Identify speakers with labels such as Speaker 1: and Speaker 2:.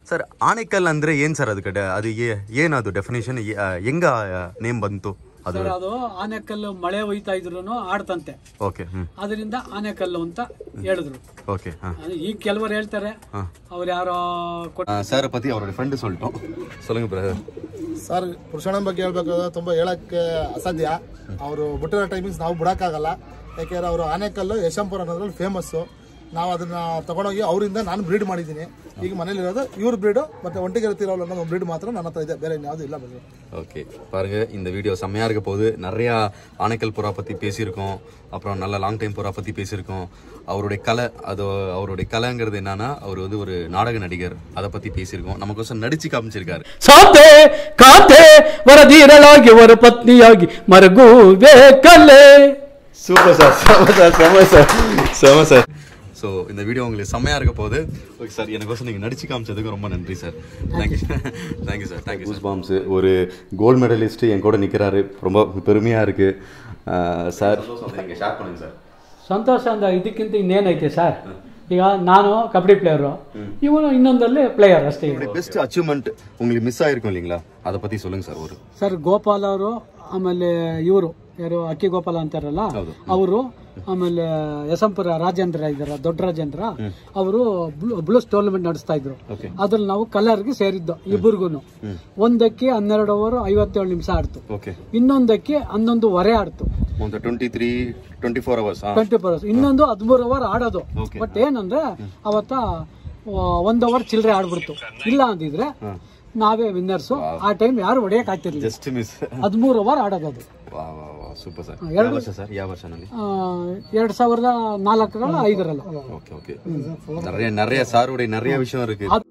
Speaker 1: Sir Anekal ಅಂದ್ರೆ ಏನ್ sir ಅದಕ್ಕೆ ಅದು ಏನದು ಡೆಫಿನೇಷನ್ ಹೆಂಗ ನೇಮ್ ಬಂತು ಅದು?
Speaker 2: ಅದು ಆನೆಕಲ್ಲು ಮಳೆ ಹೋಯ್ತಾ ಇದ್ರು ಆಡ್ತಂತೆ,
Speaker 1: ಓಕೆ,
Speaker 2: ಅದರಿಂದ ಆನೆಕಲ್ಲು ಅಂತ ಹೇಳಿದ್ರು.
Speaker 1: ಓಕೆ,
Speaker 2: ಈಗ ಕೆಲವರು ಹೇಳ್ತಾರೆ ಅವ್ರು ಯಾರೋ
Speaker 1: ಸರ್ ಪತಿ ಅವರ ಫ್ರೆಂಡ್ சொல்லுங்க ಬ್ರದರ್.
Speaker 3: ಸರ್ ಪುರುಷನ ಬಗ್ಗೆ ಹೇಳ್ಬೇಕಾದ್ರೆ ತುಂಬ ಹೇಳಕ್ಕೆ ಅಸಾಧ್ಯ. ಅವರು ಬಿಟ್ಟಿರೋ ಟೈಮಿಂಗ್ಸ್ ನಾವು ಬಿಡೋಕ್ಕಾಗಲ್ಲ. ಯಾಕೆಂದ್ರೆ ಅವರು ಆನೆಕಲ್ಲು ಯಶವಂತಪುರ ಅನ್ನೋದ್ರಲ್ಲಿ ಫೇಮಸ್ಸು. ನಾವು ಅದನ್ನ ತಗೊಂಡೋಗಿ ಅವರಿಂದ ನಾನು ಬ್ರೀಡ್ ಮಾಡಿದ್ದೀನಿ. ಈಗ ಮನೇಲಿರೋದು ಇವ್ರ ಬ್ರೀಡು ಮತ್ತೆ ஒண்டிகை திரோல ಅನ್ನೋ ಬ್ರೀಡ್ ಮಾತ್ರ ನನ್ನ ಹತ್ರ ಇದೆ, ಬೇರೆ ಯಾವುದು ಇಲ್ಲ.
Speaker 1: ஓகே பாருங்க, இந்த வீடியோ செம்மையா இருக்க போகுது. நிறைய ஆனைக்கல் புறா பத்தி பேசியிருக்கோம், அப்புறம் நல்ல லாங் டைம் புறா பத்தி பேசியிருக்கோம். அவருடைய கலை, அது அவருடைய கலைங்கிறது என்னன்னா அவர் வந்து ஒரு நாடக நடிகர், அதை பத்தி பேசியிருக்கோம். நமக்கு நடிச்சு காமிச்சிருக்காரு.
Speaker 2: ಸಾತೆ ಕಾತೆ ವರದೀರಳಾಗಿ ವರ ಪತ್ನಿಯಾಗಿ ಮರಗುವೆ ಕಲೆ.
Speaker 1: சூப்பர் சார், செம சார். ஸோ இந்த வீடியோ உங்களுக்கு செம்மையாக இருக்க போகுது. ஓகே சார், எனக்கோசம் நீங்கள் நடிச்சு காமிச்சதுக்கு ரொம்ப நன்றி sir. Thank you sir, thank you. Goose bumps ஒரு கோல்டு மெடலிஸ்ட்டு என் கூட நிற்கிறாரு, ரொம்ப பெருமையாக இருக்குது சார். நீங்கள் ஷேர் பண்ணுங்கள் சார்.
Speaker 2: ಸಂತೋಷ ಅಂದ ಇದಕ್ಕಿಂತ ಇನ್ನೇನೈತೆ ಸರ್. ಈಗ ನಾನು ಕಬಡ್ಡಿ ಪ್ಲೇಯರು, ಇವನು ಇನ್ನೊಂದಲ್ಲಿ ಪ್ಲೇಯರ್ ಅಷ್ಟೇ.
Speaker 1: பெஸ்ட் அச்சீவ்மெண்ட் உங்களுக்கு மிஸ் ஆயிருக்கும் இல்லைங்களா, அதை பற்றி சொல்லுங்கள் சார். ஒரு
Speaker 2: ಸರ್ ಗೋಪಾಲ್ ಅವರು, ಆಮೇಲೆ ಇವರು ಯಾರು ಅಕ್ಕಿ ಗೋಪಾಲ ಅಂತಾರಲ್ಲ ಅವರು, ಆಮೇಲೆ ಯಶವಂತಪುರ ರಾಜೇಂದ್ರ ಇದಾರ, ದೊಡ್ಡ ರಾಜೇಂದ್ರ ಅವರು ಬ್ಲೂಸ್ ಟೂರ್ನಮೆಂಟ್ ನಡೆಸ್ತಾ ಇದ್ರು. ಅದ್ರಲ್ಲಿ ನಾವು ಕಲರ್ಗೆ ಸೇರಿದ್ದು ಇಬ್ಬರಿಗೂ. ಒಂದಕ್ಕೆ 12 ಓವರ್ 57 ನಿಮಿಷ ಆಡ್ತು, ಇನ್ನೊಂದಕ್ಕೆ 11:15 ಆಡ್ತು.
Speaker 1: 24 ಅವರ್ಸ್,
Speaker 2: ಇನ್ನೊಂದು 13 ಓವರ್ ಆಡೋದು. ಬಟ್ ಏನಂದ್ರೆ ಅವತ್ತ 1 ಓವರ್ ಚಿಲ್ಲರೆ ಆಡ್ಬಿಡ್ತು. ಇಲ್ಲ ಅಂದಿದ್ರೆ ನಾವೇ ವಿನ್ನರ್ಸು. ಆ ಟೈಮ್ ಯಾರು ಹೊಡೆಯಕ್ ಆಗ್ತಿರ್ಲಿಲ್ಲ, 13 ಓವರ್ ಆಡೋದು.
Speaker 1: Super sir. ಯಾವ ವರ್ಷ ಸರ್? ಯಾವ ವರ್ಷನಲ್ಲಿ?
Speaker 2: 2004 5
Speaker 1: ஓகே ஓகே. நிறைய சாருடைய நிறைய விஷயம் இருக்கு.